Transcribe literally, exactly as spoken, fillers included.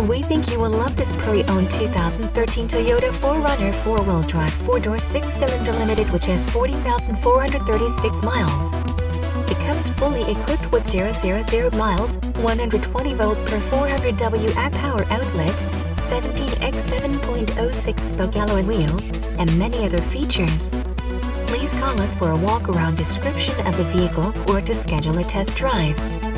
We think you will love this pre-owned two thousand thirteen Toyota four runner four-wheel drive four-door six-cylinder limited, which has forty thousand four hundred thirty-six miles. It comes fully equipped with zero zero zero miles, one hundred twenty volt per four hundred watt power outlets, seventeen by seven point oh six spoke alloy wheels, and many other features. Please call us for a walk-around description of the vehicle or to schedule a test drive.